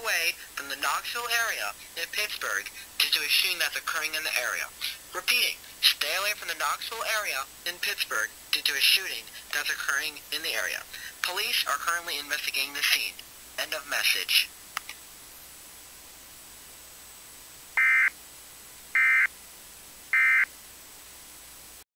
away from the Knoxville area in Pittsburgh due to a shooting that's occurring in the area. Repeating, stay away from the Knoxville area in Pittsburgh due to a shooting that's occurring in the area. Police are currently investigating the scene. End of message.